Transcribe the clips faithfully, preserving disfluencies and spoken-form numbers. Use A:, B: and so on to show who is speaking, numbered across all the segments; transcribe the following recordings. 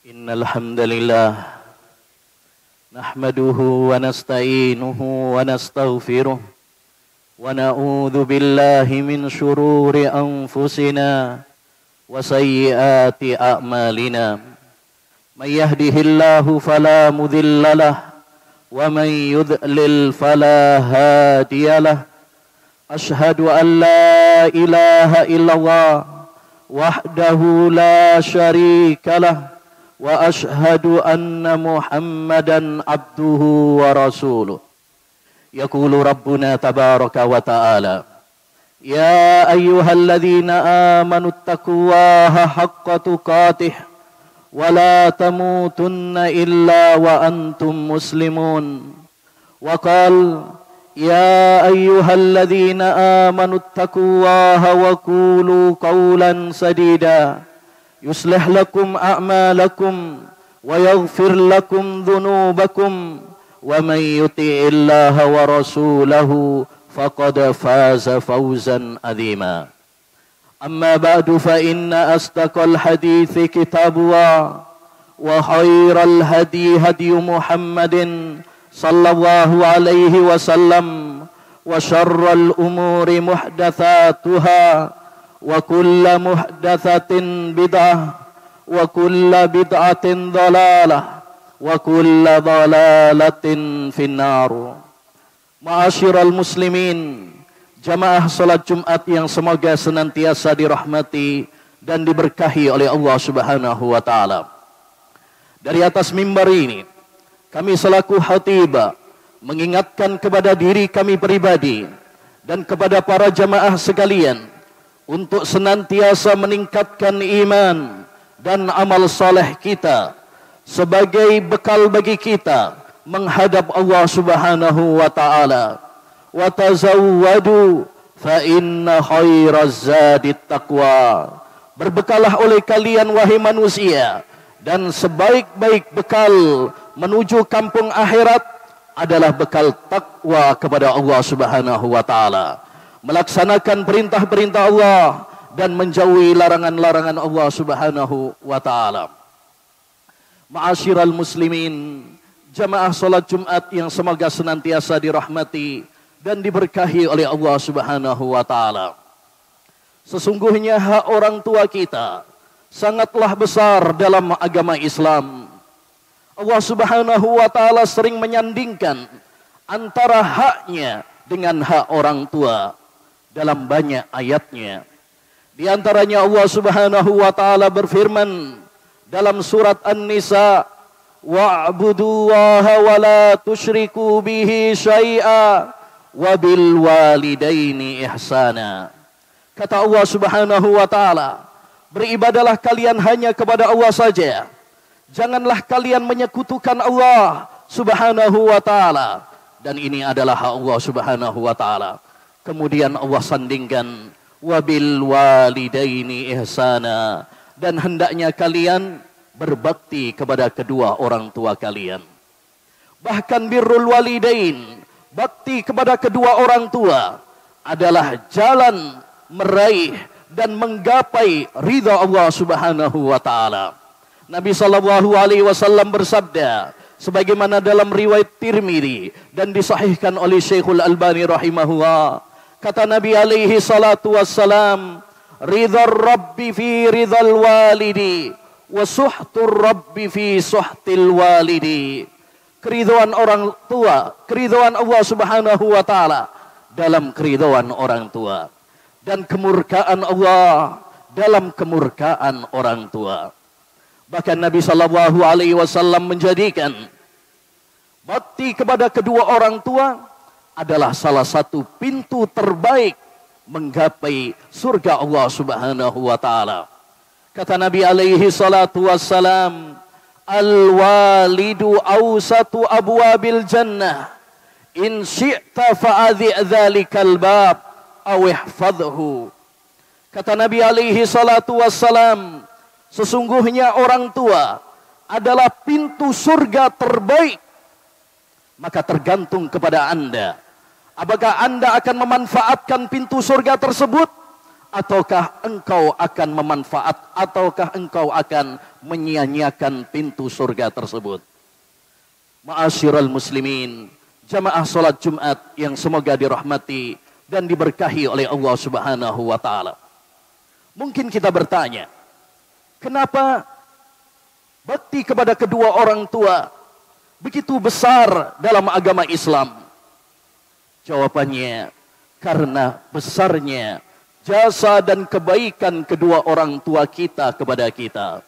A: Innal hamdalillah nahmaduhu wa nasta'inuhu wa nastaghfiruh wa na'udzu billahi min shururi anfusina wa sayyiati a'malina. May yahdihillahu fala mudhillalah wa may yudlil fala hadiyalah. Ashhadu an la ilaha illallah wahdahu la syarikalah wa ashhadu anna Muhammadan abduhu wa rasuluh. Yaqulu Rabbuna tabaraka wa ta'ala, ya ayyuhalladzina amanu taqullaha haqqa tuqatih wa la tamutunna illa wa antum muslimun. Wa qala ya ayyuhalladzina amanu taqullaha wa qulu qawlan sadida yuslih lakum a'malakum wa yaghfir lakum dhunubakum wa may yuti'illaha wa rasulahu faqad faza fawzan 'azima. Amma ba'du fa inna asdaqal hadithi kitabullah wa khairal hadi hadi Muhammadin sallallahu alaihi wasallam wa syarral umuri muhdatsatuha wa kulla muhdatsatin bid'ah wa kulla bid'atin dhalalah wa kulla dhalalatin finnar. Ma'asyiral muslimin, jamaah salat Jumat yang semoga senantiasa dirahmati dan diberkahi oleh Allah Subhanahu wa taala. Dari atas mimbar ini kami selaku khatibah mengingatkan kepada diri kami pribadi dan kepada para jamaah sekalian untuk senantiasa meningkatkan iman dan amal soleh kita sebagai bekal bagi kita menghadap Allah Subhanahu wa taala. Wa tazawwadu fa inna khairaz zadit taqwa. Berbekalah oleh kalian wahai manusia, dan sebaik-baik bekal menuju kampung akhirat adalah bekal takwa kepada Allah Subhanahu wa taala. Melaksanakan perintah-perintah Allah dan menjauhi larangan-larangan Allah Subhanahu wa taala. Ma'asyiral muslimin, jamaah salat Jumat yang semoga senantiasa dirahmati dan diberkahi oleh Allah Subhanahu wa taala. Sesungguhnya hak orang tua kita sangatlah besar dalam agama Islam. Allah Subhanahu wa taala sering menyandingkan antara haknya dengan hak orang tua dalam banyak ayatnya. Di antaranya Allah Subhanahu wa taala berfirman dalam surat An-Nisa, wa'budullaha wa la tusyriku bihi syai'a wa bil walidaini ihsana. Kata Allah Subhanahu wa taala, beribadalah kalian hanya kepada Allah saja. Janganlah kalian menyekutukan Allah Subhanahu wa taala, dan ini adalah hak Allah Subhanahu wa taala. Kemudian Allah sandingkan wabil walidaini ihsana, dan hendaknya kalian berbakti kepada kedua orang tua kalian. Bahkan birrul walidain, bakti kepada kedua orang tua, adalah jalan meraih dan menggapai ridha Allah Subhanahu wa taala. Nabi sallallahu alaihi wasallam bersabda sebagaimana dalam riwayat Tirmidzi dan disahihkan oleh Syekhul Albani rahimahullah. Kata Nabi alaihi salatu wassalam, ridhar rabbi fi ridhal walidi wa suhtur rabbi fi suhtil walidi. Keridhaan orang tua, keridhaan Allah Subhanahu wa taala dalam keridhaan orang tua, dan kemurkaan Allah dalam kemurkaan orang tua. Bahkan Nabi sallallahu alaihi wasallam menjadikan bakti kepada kedua orang tua adalah salah satu pintu terbaik menggapai surga Allah Subhanahu wa taala. Kata Nabi alaihi salatu wassalam, al-walidu awsatu abwabil jannah in syi'ta fa'adhi dzalikal bab aw ihfadhhu. Kata Nabi alaihi salatu wassalam, sesungguhnya orang tua adalah pintu surga terbaik. Maka tergantung kepada Anda, apakah Anda akan memanfaatkan pintu surga tersebut ataukah engkau akan memanfaat, ataukah engkau akan menyia-nyiakan pintu surga tersebut? Ma'asyiral muslimin, jamaah salat Jumat yang semoga dirahmati dan diberkahi oleh Allah Subhanahu wa taala. Mungkin kita bertanya, kenapa bakti kepada kedua orang tua begitu besar dalam agama Islam? Jawabannya, karena besarnya jasa dan kebaikan kedua orang tua kita kepada kita.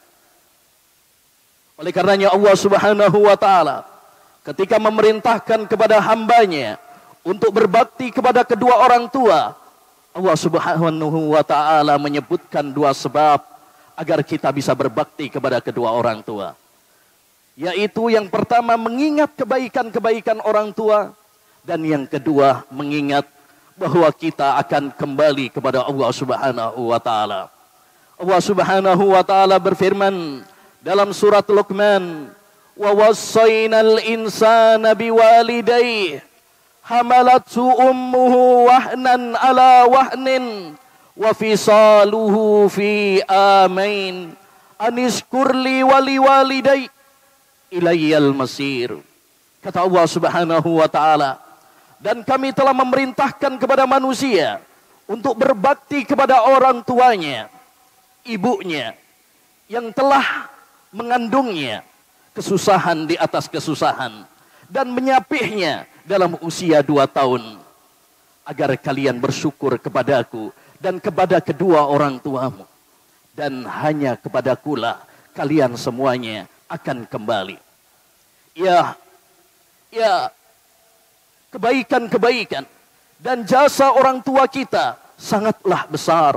A: Oleh karenanya Allah Subhanahu wa taala ketika memerintahkan kepada hambanya untuk berbakti kepada kedua orang tua, Allah Subhanahu wa taala menyebutkan dua sebab agar kita bisa berbakti kepada kedua orang tua. Yaitu yang pertama, mengingat kebaikan-kebaikan orang tua, dan yang kedua, mengingat bahwa kita akan kembali kepada Allah Subhanahu wa taala. Allah Subhanahu wa taala berfirman dalam surat Luqman, "Wa wassaynal insana biwalidayhi hamalathu ummuhu wahnan ala wahnin wa fisaluhu fi amain anishkurli wali walidayya ilayyal masir." Kata Allah Subhanahu wa taala, dan kami telah memerintahkan kepada manusia untuk berbakti kepada orang tuanya, ibunya yang telah mengandungnya kesusahan di atas kesusahan dan menyapihnya dalam usia dua tahun, agar kalian bersyukur kepadaku dan kepada kedua orang tuamu, dan hanya kepadakulah kalian semuanya akan kembali. Ya, ya, kebaikan-kebaikan dan jasa orang tua kita sangatlah besar.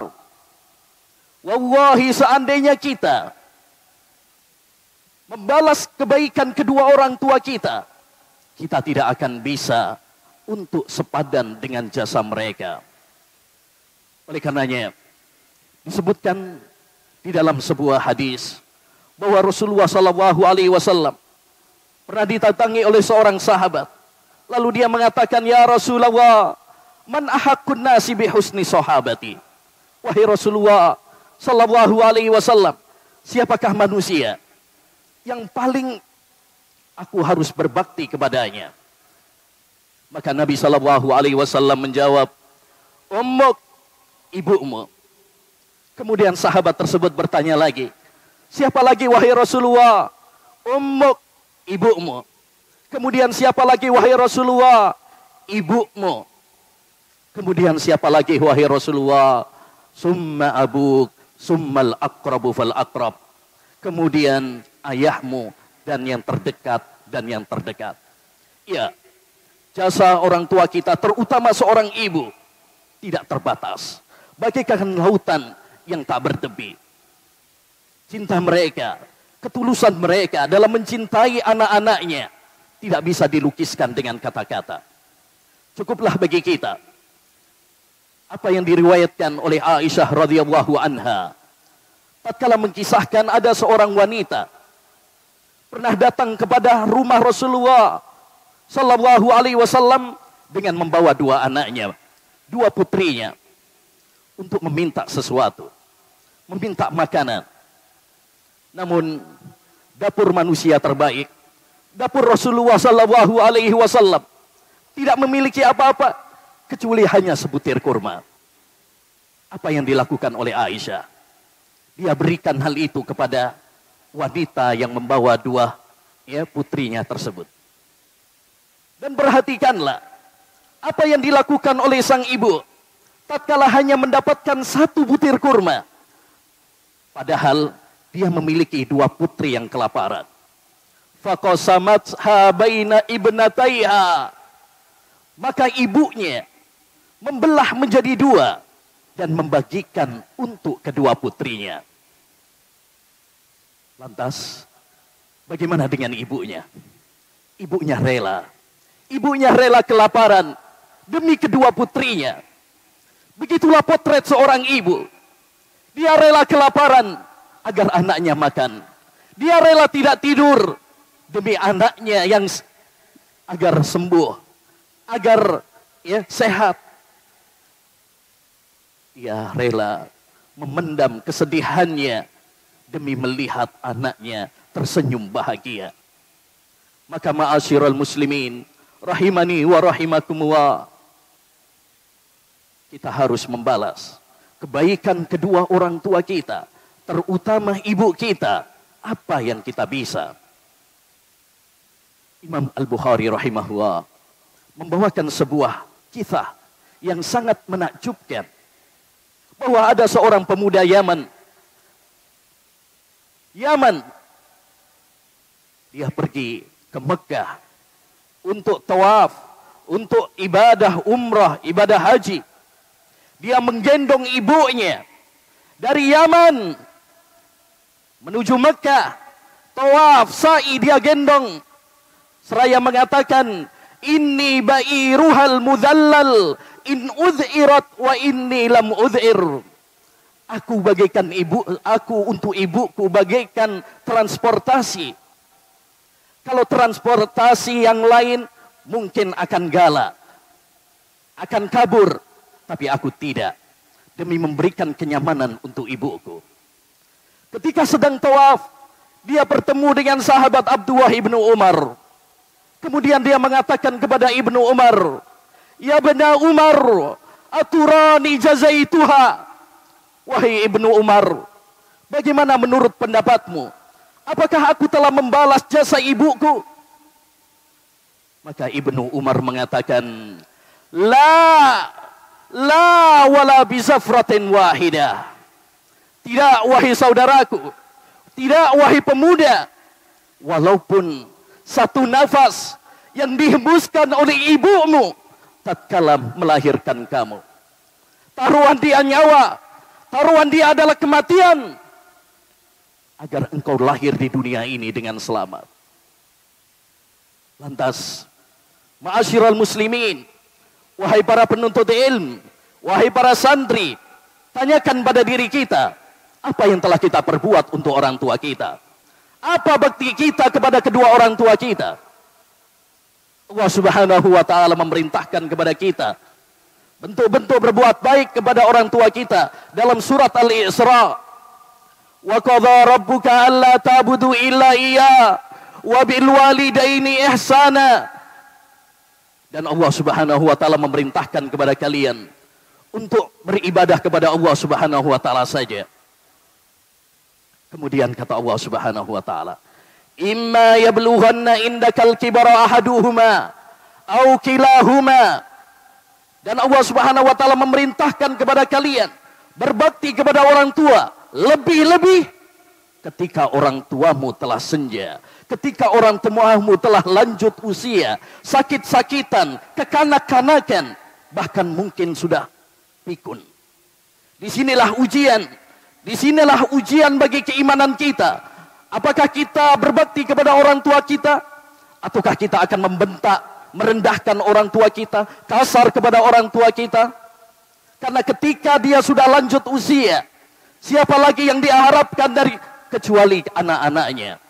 A: Wallahi, seandainya kita membalas kebaikan kedua orang tua kita, kita tidak akan bisa untuk sepadan dengan jasa mereka. Oleh karenanya, disebutkan di dalam sebuah hadis bahwa Rasulullah Shallallahu Alaihi Wasallam pernah didatangi oleh seorang sahabat. Lalu dia mengatakan, "Ya Rasulullah, man ahaqqun nasi bi husni sahabati?" Wahai Rasulullah Shallallahu Alaihi Wasallam, siapakah manusia yang paling aku harus berbakti kepadanya? Maka Nabi Shallallahu Alaihi Wasallam menjawab, "Ummuk," ibumu. Kemudian sahabat tersebut bertanya lagi, "Siapa lagi wahai Rasulullah?" "Ummuk," ibumu. Kemudian siapa lagi wahai Rasulullah? Ibumu. Kemudian siapa lagi wahai Rasulullah? Summa abuk, summal aqrabu fal aqrab. Kemudian ayahmu, dan yang terdekat dan yang terdekat. Ya, jasa orang tua kita, terutama seorang ibu, tidak terbatas. Bagaikan lautan yang tak bertepi. Cinta mereka, ketulusan mereka dalam mencintai anak-anaknya tidak bisa dilukiskan dengan kata-kata. Cukuplah bagi kita apa yang diriwayatkan oleh Aisyah radhiyallahu anha. Tatkala mengisahkan ada seorang wanita pernah datang kepada rumah Rasulullah Sallallahu Alaihi Wasallam dengan membawa dua anaknya, dua putrinya, untuk meminta sesuatu, meminta makanan. Namun dapur manusia terbaik, dapur Rasulullah Sallallahu Alaihi Wasallam, tidak memiliki apa-apa kecuali hanya sebutir kurma. Apa yang dilakukan oleh Aisyah? Dia berikan hal itu kepada wanita yang membawa dua ya, putrinya tersebut. Dan perhatikanlah apa yang dilakukan oleh sang ibu tatkala hanya mendapatkan satu butir kurma, padahal dia memiliki dua putri yang kelaparan. Faqasamatha baina ibnataiha. Maka ibunya membelah menjadi dua dan membagikan untuk kedua putrinya. Lantas, bagaimana dengan ibunya? Ibunya rela. Ibunya rela kelaparan demi kedua putrinya. Begitulah potret seorang ibu. Dia rela kelaparan agar anaknya makan. Dia rela tidak tidur demi anaknya yang agar sembuh, agar ya sehat. Ia rela memendam kesedihannya demi melihat anaknya tersenyum bahagia. Maka ma'asyiral muslimin, rahimani wa rahimakumullah, kita harus membalas kebaikan kedua orang tua kita, terutama ibu kita, apa yang kita bisa. Imam Al-Bukhari rahimahullah membawakan sebuah kisah yang sangat menakjubkan, bahwa ada seorang pemuda Yaman. Yaman, dia pergi ke Mekah untuk tawaf, untuk ibadah umrah, ibadah haji. Dia menggendong ibunya dari Yaman menuju Mekah, tawaf, sa'i dia gendong, seraya mengatakan, inni ba'iruhal mudhallal in udhirat wa inni lam udhir. Aku bagaikan ibu, aku untuk ibuku bagaikan transportasi. Kalau transportasi yang lain mungkin akan galak, akan kabur, tapi aku tidak, demi memberikan kenyamanan untuk ibuku. Ketika sedang tawaf, dia bertemu dengan sahabat Abdullah ibnu Umar. Kemudian dia mengatakan kepada Ibnu Umar, ya bena Umar, aturani jazaituha. Wahai Ibnu Umar, bagaimana menurut pendapatmu? Apakah aku telah membalas jasa ibuku? Maka Ibnu Umar mengatakan, la, la wala bizafratin wahidah. Tidak wahai saudaraku, tidak wahai pemuda, walaupun satu nafas yang dihembuskan oleh ibumu tatkala melahirkan kamu. Taruhan dia nyawa, taruhan dia adalah kematian, agar engkau lahir di dunia ini dengan selamat. Lantas, ma'asyiral muslimin, wahai para penuntut ilmu, wahai para santri, tanyakan pada diri kita, apa yang telah kita perbuat untuk orang tua kita? Apa bakti kita kepada kedua orang tua kita? Allah Subhanahu wa ta'ala memerintahkan kepada kita bentuk-bentuk berbuat baik kepada orang tua kita dalam surat Al-Isra. Wa qadha rabbuka alla ta'budu illa iya wa bil walidaini ihsana. Dan Allah Subhanahu wa ta'ala memerintahkan kepada kalian untuk beribadah kepada Allah Subhanahu wa ta'ala saja. Kemudian kata Allah Subhanahu wa ta'ala, imma yablughanna indakal kibara ahaduhuma au kilahuma. Dan Allah Subhanahu wa ta'ala memerintahkan kepada kalian berbakti kepada orang tua, lebih-lebih ketika orang tuamu telah senja, ketika orang tuamu telah lanjut usia, sakit-sakitan, kekanak-kanakan, bahkan mungkin sudah pikun. Disinilah ujian. Disinilah ujian bagi keimanan kita. Apakah kita berbakti kepada orang tua kita? Ataukah kita akan membentak, merendahkan orang tua kita, kasar kepada orang tua kita? Karena ketika dia sudah lanjut usia, siapa lagi yang diharapkan dari kecuali anak-anaknya?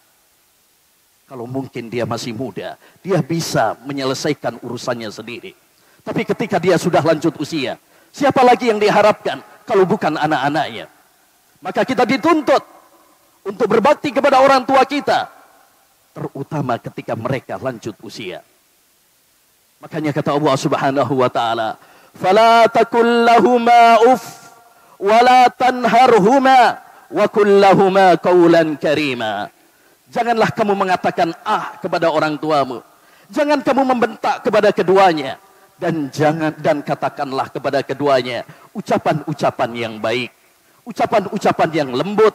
A: Kalau mungkin dia masih muda, dia bisa menyelesaikan urusannya sendiri. Tapi ketika dia sudah lanjut usia, siapa lagi yang diharapkan kalau bukan anak-anaknya? Maka kita dituntut untuk berbakti kepada orang tua kita, terutama ketika mereka lanjut usia. Makanya kata Allah Subhanahu wa ta'ala, fala takul lahuma uff wala tanharhuma wa qul lahuma qawlan karima. Janganlah kamu mengatakan ah kepada orang tuamu, jangan kamu membentak kepada keduanya, dan jangan dan katakanlah kepada keduanya ucapan-ucapan yang baik, ucapan-ucapan yang lembut.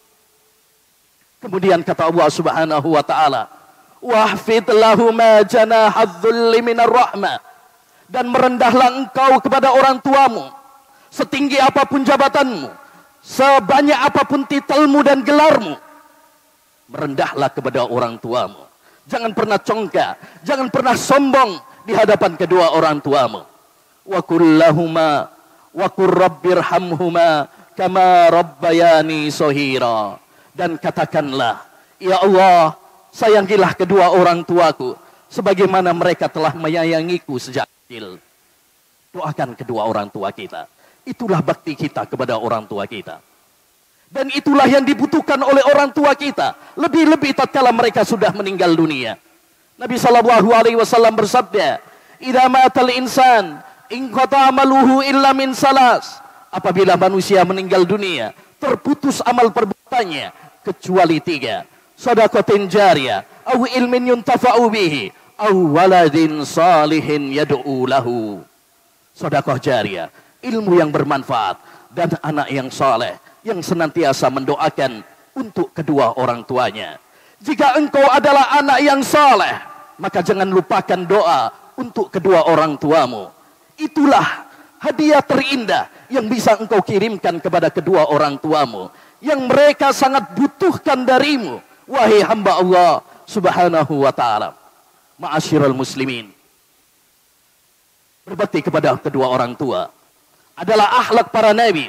A: Kemudian kata Allah Subhanahu wa ta'ala, wahfid lahuma janahadh-dhulli minar rahmah. Dan merendahlah engkau kepada orang tuamu, setinggi apapun jabatanmu, sebanyak apapun titelmu dan gelarmu, merendahlah kepada orang tuamu. Jangan pernah congkak, jangan pernah sombong di hadapan kedua orang tuamu. Wa qul lahuma wa qur rabbirhamhuma kama rabbayani shaghira. Dan katakanlah, ya Allah, sayangilah kedua orang tuaku sebagaimana mereka telah menyayangiku sejak kecil. Doakan kedua orang tua kita. Itulah bakti kita kepada orang tua kita. Dan itulah yang dibutuhkan oleh orang tua kita. Lebih-lebih tatkala mereka sudah meninggal dunia. Nabi sallallahu alaihi wasallam bersabda, "Idza matal insan, in qata amaluhu illa min salas." Apabila manusia meninggal dunia, terputus amal perbuatannya kecuali tiga. Shadaqatin jariyah, aw ilmin yuntafa'u bihi, aw waladin salihin yad'u lahu. Sedekah jariyah, ilmu yang bermanfaat, dan anak yang saleh yang senantiasa mendoakan untuk kedua orang tuanya. Jika engkau adalah anak yang saleh, maka jangan lupakan doa untuk kedua orang tuamu. Itulah hadiah terindah yang bisa engkau kirimkan kepada kedua orang tuamu, yang mereka sangat butuhkan darimu, wahai hamba Allah subhanahu wa ta'ala. Ma'asyiral muslimin, berbakti kepada kedua orang tua adalah akhlak para nabi.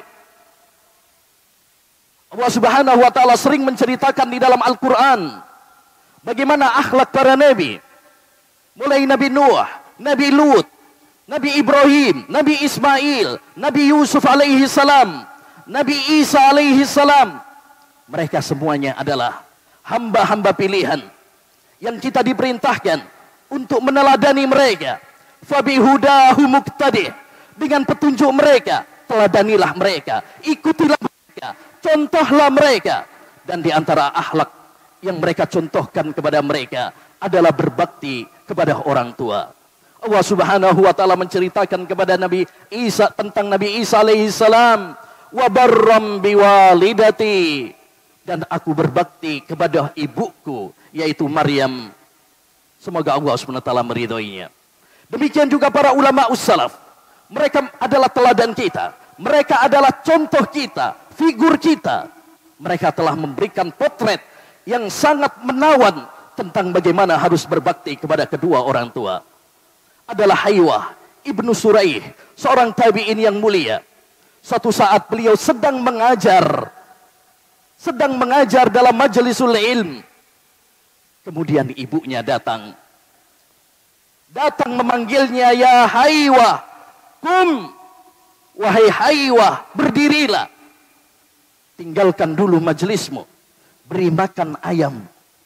A: Allah subhanahu wa ta'ala sering menceritakan di dalam Al-Quran bagaimana akhlak para nabi. Mulai Nabi Nuh, Nabi Lut, Nabi Ibrahim, Nabi Ismail, Nabi Yusuf alaihi salam, Nabi Isa alaihi salam. Mereka semuanya adalah hamba-hamba pilihan yang kita diperintahkan untuk meneladani mereka. Fabihudahu muqtadih, dengan petunjuk mereka teladanilah mereka, ikutilah mereka, contohlah mereka. Dan di antara akhlak yang mereka contohkan kepada mereka adalah berbakti kepada orang tua. Allah subhanahu wa ta'ala menceritakan kepada Nabi Isa tentang Nabi Isa alaihi salam, wa barram biwalidati, dan aku berbakti kepada ibuku, yaitu Maryam. Semoga Allah subhanahu wa ta'ala meridhoinya. Demikian juga para ulama ussalaf, mereka adalah teladan kita, mereka adalah contoh kita, figur kita. Mereka telah memberikan potret yang sangat menawan tentang bagaimana harus berbakti kepada kedua orang tua. Adalah Haywah ibnu Suraih, seorang tabi'in yang mulia. Suatu saat beliau sedang mengajar, sedang mengajar dalam majlisul ilm. Kemudian ibunya datang, datang memanggilnya, ya Haywah, kum, wahai Haywah, berdirilah, tinggalkan dulu majlismu, beri makan ayam.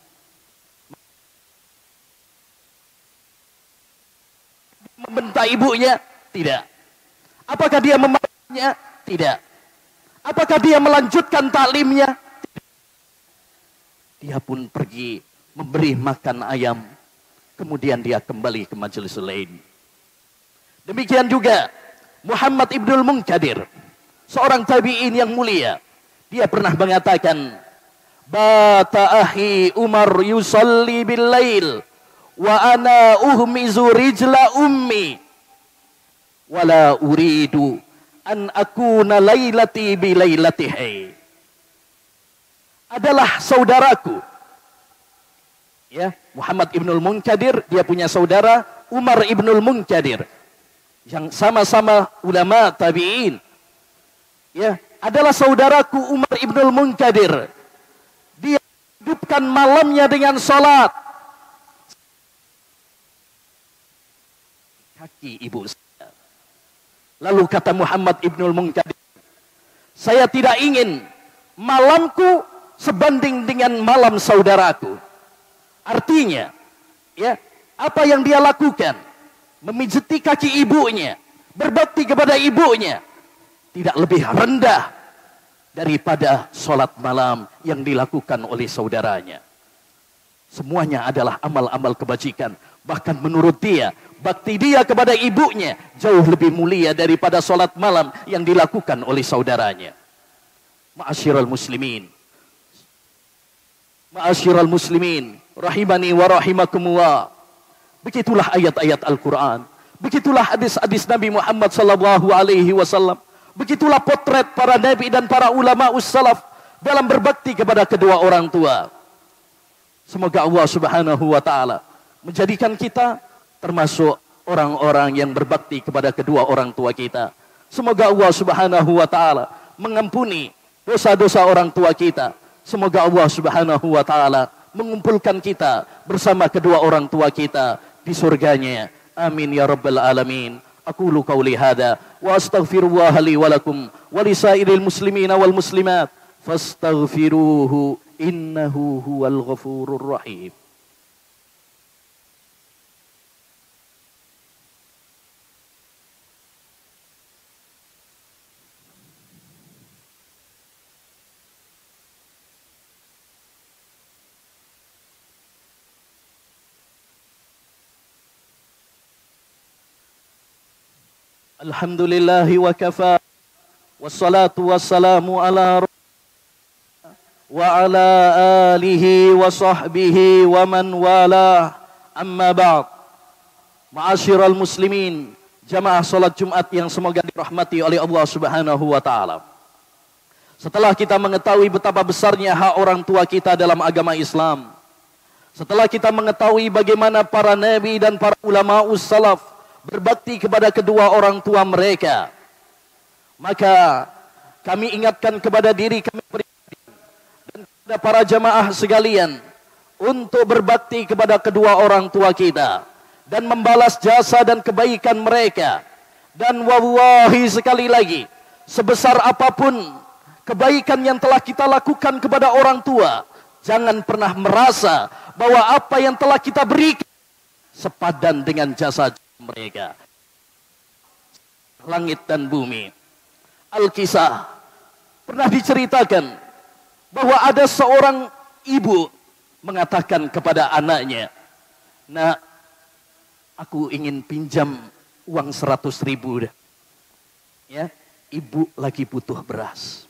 A: Membentak ibunya? Tidak. Apakah dia memarahnya? Tidak. Apakah dia melanjutkan taklimnya? Tidak. Dia pun pergi memberi makan ayam. Kemudian dia kembali ke majelis lain. Demikian juga Muhammad ibnul Munkadir, seorang tabi'in yang mulia. Dia pernah mengatakan, bata ahi Umar yusalli bil lail wa ana uhmizu rijla ummi wala uridu an akuna lailati bi lailatihi. Adalah saudaraku, ya, Muhammad ibnul Munkadir, dia punya saudara Umar ibnul Munkadir yang sama-sama ulama tabi'in. Ya, adalah saudaraku Umar ibnul Munkadir. Dia hidupkan malamnya dengan salat. Kaki ibu saya. Lalu kata Muhammad ibnul Munkadir, saya tidak ingin malamku sebanding dengan malam saudaraku. Artinya, ya, apa yang dia lakukan, memijeti kaki ibunya, berbakti kepada ibunya, tidak lebih rendah daripada sholat malam yang dilakukan oleh saudaranya. Semuanya adalah amal-amal kebajikan. Bahkan menurut dia, bakti dia kepada ibunya jauh lebih mulia daripada sholat malam yang dilakukan oleh saudaranya. Ma'asyiral muslimin, Ma'asyiral muslimin, rahimani wa rahimakumullah. Begitulah ayat-ayat Al-Quran, begitulah hadis-hadis Nabi Muhammad sallallahu alaihi wasallam, begitulah potret para nabi dan para ulama ussalaf dalam berbakti kepada kedua orang tua. Semoga Allah subhanahu wa ta'ala menjadikan kita termasuk orang-orang yang berbakti kepada kedua orang tua kita. Semoga Allah subhanahu wa ta'ala mengampuni dosa-dosa orang tua kita. Semoga Allah subhanahu wa ta'ala mengumpulkan kita bersama kedua orang tua kita di surganya. Amin ya rabbal alamin. Aqulu qawli hadha wa astaghfirullah li wa lakum wa lisairil muslimina wal muslimat fastaghfiruhu innahu huwal ghafurur rahim. Alhamdulillahi wa kafa wassalatu wassalamu ala wa ala alihi wa sahbihi wa man wala amma ba'd. Ma'asyiral muslimin, jamaah salat Jumat yang semoga dirahmati oleh Allah Subhanahu wa taala. Setelah kita mengetahui betapa besarnya hak orang tua kita dalam agama Islam, setelah kita mengetahui bagaimana para nabi dan para ulama ussalaf berbakti kepada kedua orang tua mereka, maka kami ingatkan kepada diri kami pribadi dan kepada para jamaah sekalian untuk berbakti kepada kedua orang tua kita dan membalas jasa dan kebaikan mereka. Dan wallahi, sekali lagi, sebesar apapun kebaikan yang telah kita lakukan kepada orang tua, jangan pernah merasa bahwa apa yang telah kita berikan sepadan dengan jasa mereka. Langit dan bumi. Al-Kisah pernah diceritakan bahwa ada seorang ibu mengatakan kepada anaknya, "Nak, aku ingin pinjam uang seratus ribu." Ya, ibu lagi butuh beras.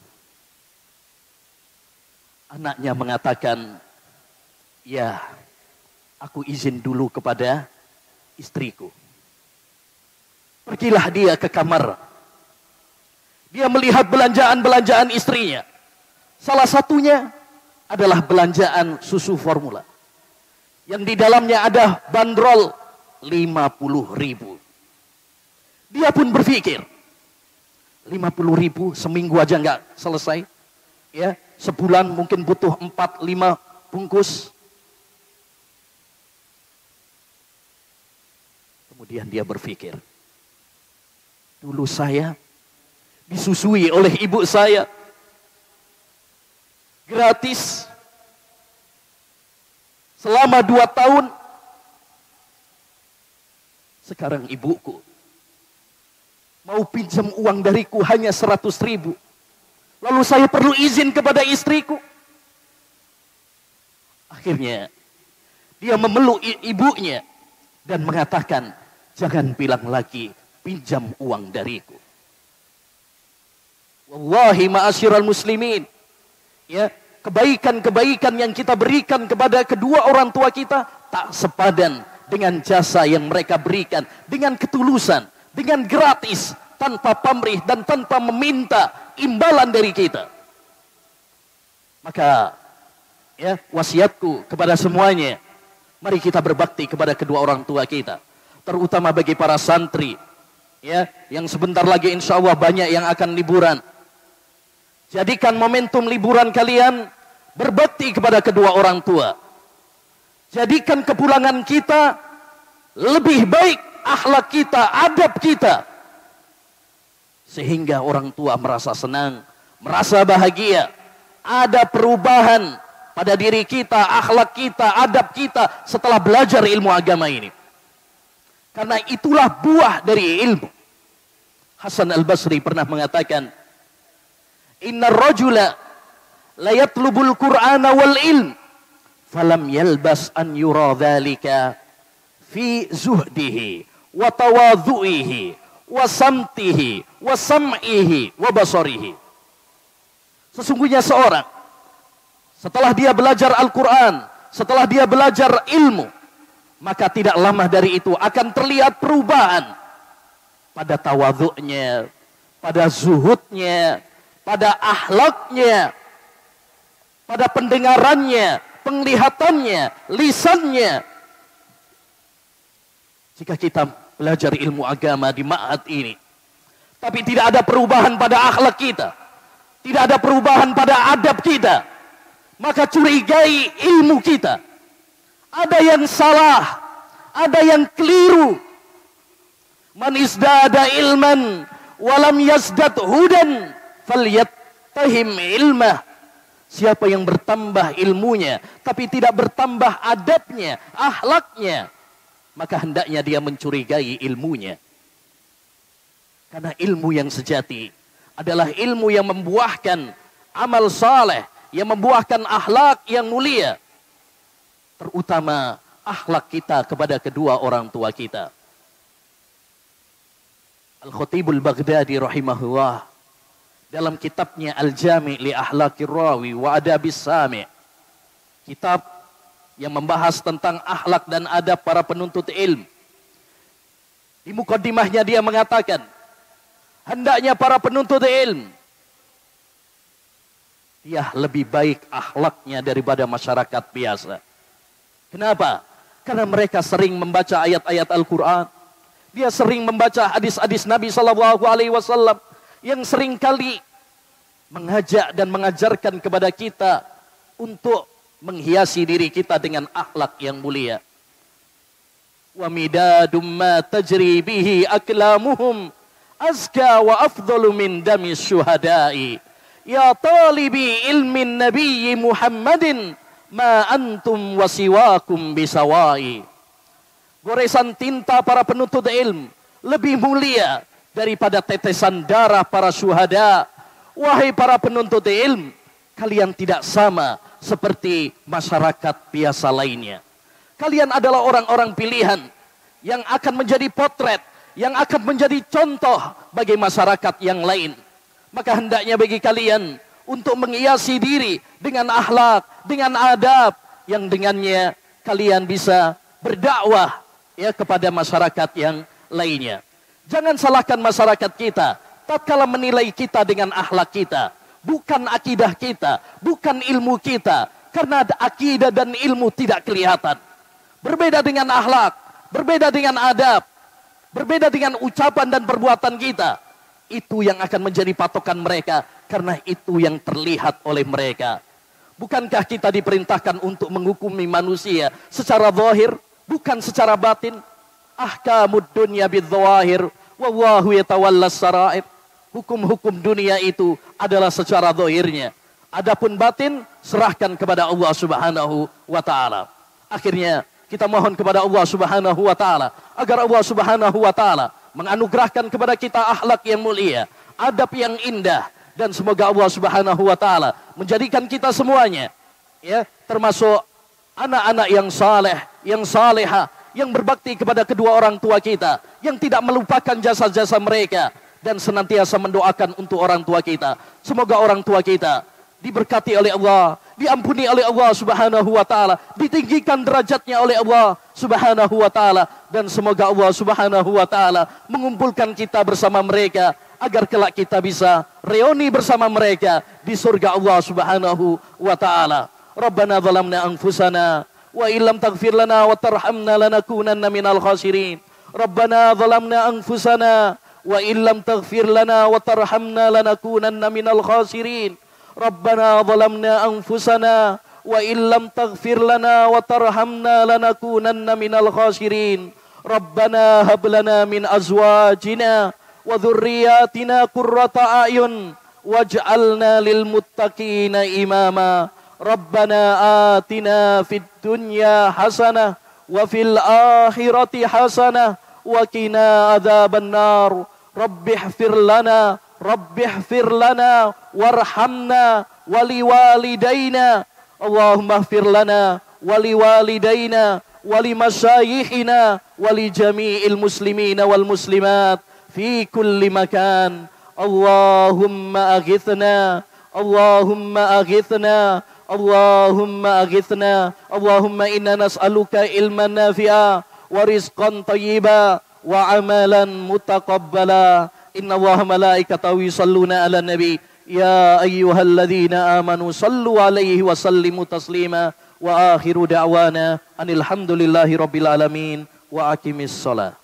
A: Anaknya mengatakan, "Ya, aku izin dulu kepada istriku." Pergilah dia ke kamar. Dia melihat belanjaan-belanjaan istrinya. Salah satunya adalah belanjaan susu formula, yang di dalamnya ada bandrol lima puluh ribu. Dia pun berpikir, lima puluh ribu seminggu aja nggak selesai. Ya, sebulan mungkin butuh empat lima bungkus. Kemudian dia berpikir, dulu saya disusui oleh ibu saya gratis selama dua tahun. Sekarang ibuku mau pinjam uang dariku hanya seratus ribu. Lalu saya perlu izin kepada istriku. Akhirnya dia memeluk ibunya dan mengatakan, "Jangan bilang lagi pinjam uang dariku." Wallahi ma'asyiral muslimin, ya, kebaikan-kebaikan yang kita berikan kepada kedua orang tua kita tak sepadan dengan jasa yang mereka berikan dengan ketulusan, dengan gratis, tanpa pamrih dan tanpa meminta imbalan dari kita. Maka, ya, wasiatku kepada semuanya, mari kita berbakti kepada kedua orang tua kita, terutama bagi para santri, ya, yang sebentar lagi insya Allah banyak yang akan liburan. Jadikan momentum liburan kalian berbakti kepada kedua orang tua. Jadikan kepulangan kita lebih baik akhlak kita, adab kita, sehingga orang tua merasa senang, merasa bahagia. Ada perubahan pada diri kita, akhlak kita, adab kita setelah belajar ilmu agama ini. Karena itulah buah dari ilmu. Hasan al-Basri pernah mengatakan, "Inna rajula la yatlubul Qur'ana wal ilm falam yalbas an yura dhalika fi zuhdihi wa tawadhu'ihi wa samtihi wa sam'ihi wa basarihi." Sesungguhnya seorang setelah dia belajar Al-Quran, setelah dia belajar ilmu, maka tidak lama dari itu akan terlihat perubahan pada tawadhu'nya, pada zuhudnya, pada akhlaknya, pada pendengarannya, penglihatannya, lisannya. Jika kita belajar ilmu agama di ma'had ini, tapi tidak ada perubahan pada akhlak kita, tidak ada perubahan pada adab kita, maka curigai ilmu kita. Ada yang salah, ada yang keliru. Man izdada ilman walam yazdad hudan falyattahim ilmah. Siapa yang bertambah ilmunya tapi tidak bertambah adabnya, akhlaknya, maka hendaknya dia mencurigai ilmunya. Karena ilmu yang sejati adalah ilmu yang membuahkan amal saleh, yang membuahkan akhlak yang mulia. Terutama akhlak kita kepada kedua orang tua kita. Al-Khatibul Baghdadi rahimahullah dalam kitabnya Al-Jami' li Akhlaqir Rawi wa Adabis Sami', kitab yang membahas tentang akhlak dan adab para penuntut ilmu. Di mukaddimahnya dia mengatakan, hendaknya para penuntut ilmu dia lebih baik akhlaknya daripada masyarakat biasa. Kenapa? Karena mereka sering membaca ayat-ayat Al-Quran. Dia sering membaca hadis-hadis Nabi Shallallahu Alaihi Wasallam yang sering kali mengajak dan mengajarkan kepada kita untuk menghiasi diri kita dengan akhlak yang mulia. Wa midadum ma tajri bihi aklamuhum azka wa afdalu min dami syuhada'i. Ya talibi ilmin nabiyyi Muhammadin ma antum wasiwakum bisawai. Goresan tinta para penuntut ilmu lebih mulia daripada tetesan darah para syuhada. Wahai para penuntut ilmu, kalian tidak sama seperti masyarakat biasa lainnya. Kalian adalah orang-orang pilihan yang akan menjadi potret, yang akan menjadi contoh bagi masyarakat yang lain. Maka hendaknya bagi kalian untuk menghiasi diri dengan akhlak, dengan adab yang dengannya kalian bisa berdakwah ya kepada masyarakat yang lainnya. Jangan salahkan masyarakat kita tatkala menilai kita dengan akhlak kita, bukan akidah kita, bukan ilmu kita, karena akidah dan ilmu tidak kelihatan. Berbeda dengan akhlak, berbeda dengan adab, berbeda dengan ucapan dan perbuatan kita. Itu yang akan menjadi patokan mereka, karena itu yang terlihat oleh mereka. Bukankah kita diperintahkan untuk menghukumi manusia secara zahir, bukan secara batin? Ahkamud dunya bidzawahir wallahu yatawallas sarair. Hukum-hukum dunia itu adalah secara zahirnya. Adapun batin serahkan kepada Allah Subhanahu wa taala. Akhirnya kita mohon kepada Allah Subhanahu wa taala agar Allah Subhanahu wa taala menganugerahkan kepada kita akhlak yang mulia, adab yang indah, dan semoga Allah Subhanahu wa taala menjadikan kita semuanya ya termasuk anak-anak yang saleh, yang salehah, yang berbakti kepada kedua orang tua kita, yang tidak melupakan jasa-jasa mereka dan senantiasa mendoakan untuk orang tua kita. Semoga orang tua kita diberkati oleh Allah, diampuni oleh Allah Subhanahu wa taala, ditinggikan derajatnya oleh Allah Subhanahu wa taala, dan semoga Allah Subhanahu wa taala mengumpulkan kita bersama mereka agar kelak kita bisa reuni bersama mereka di surga Allah Subhanahu wa taala. Rabbana zalamna anfusana wa illam taghfir lana wa tarhamna lanakunanna minal khasirin. Rabbana zalamna anfusana wa illam taghfir lana wa tarhamna lanakunanna minal khasirin. Rabbana zalamna anfusana wa illam taghfir lana wa tarhamna lanakunanna minal khasirin. Rabbana hab lana min azwajina wa dhurriyyatina qurrata a'yun waj'alna lil muttaqina imama. Rabbana atina fid dunya hasanah wa fil akhirati hasanah wa qina adzaban nar. Rabbighfir lana Rabbighfir lana warhamna wali walidaina. Allahumma ighfir lana wali walidaina wali masyayikhina wali jami'il muslimina wal muslimat fi kulli makan. Allahumma aghithna Allahumma aghithna Allahumma aghithna. Allahumma inna nas'aluka ilman nafi'a wa rizqan tayyiba wa amalan mutaqabbala. Inna Allaha malaikatahu yusalluna ala nabi ya ayyuhalladzina amanu sallu alaihi wa sallimu taslima. Wa akhiru da'wana anil hamdulillahi rabbil alamin wa aqimis shalah.